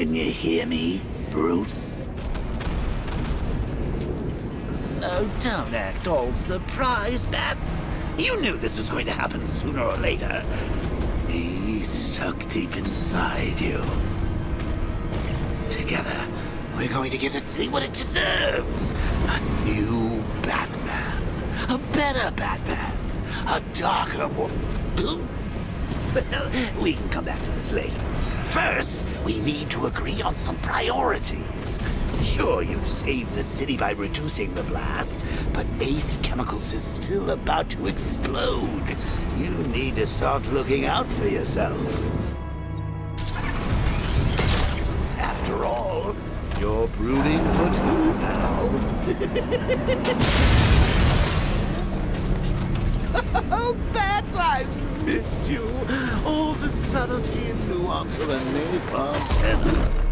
Can you hear me, Bruce? Oh, don't act all surprised, Bats. You knew this was going to happen sooner or later. He's stuck deep inside you. Together, we're going to give the city what it deserves. A new Batman. A better Batman. A darker one. Well, we can come back to this later. First, we need to agree on some priorities. Sure, you've saved the city by reducing the blast, but Ace Chemicals is still about to explode. You need to start looking out for yourself. After all, you're brooding for two now. Oh, Bats, I've missed you. All the subtlety and nuance of a napalm tenor.